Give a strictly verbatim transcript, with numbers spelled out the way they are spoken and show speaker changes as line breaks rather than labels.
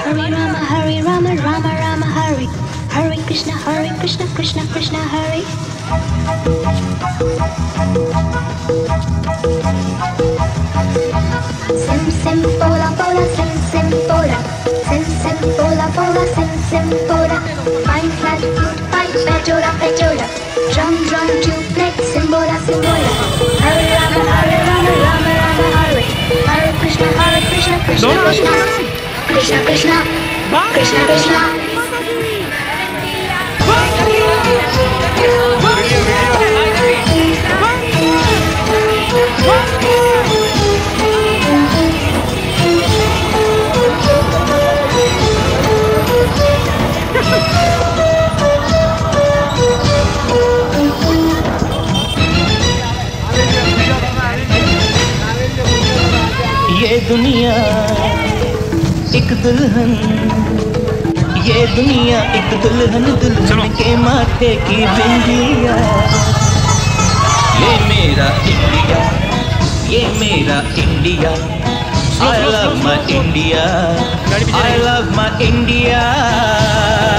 Hare Rama, Hare Rama, Rama Rama, Hare. Hare Krishna, Hare Krishna, Krishna Krishna, Hare. Sim sim pola pola, sim sim pola. Sim sim pola pola, sim sim pola. Fine flat foot, pipe, pejora pejora. Drum drum tuplet, simbola simbola. Hare Rama, Hare Rama, Rama Rama, Hare. Hare Krishna, Hare Krishna, Krishna Krishna. Krishna Krishna, Krishna Krishna.
ये दुनिया एक दुल्हन, ये दुनिया एक दुल्हन, दुल्हन के माथे की बिंदिया। ये मेरा इंडिया, ये मेरा India. I love my India, I love my India.